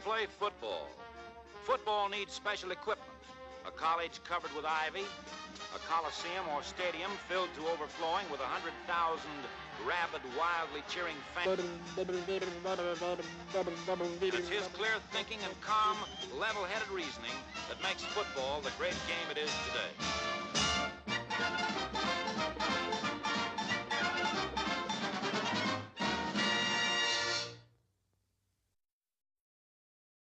play football. Football needs special equipment. A college covered with ivy, a coliseum or stadium filled to overflowing with 100,000 rabid, wildly cheering fans. It's his clear thinking and calm, level-headed reasoning that makes football the great game it is today.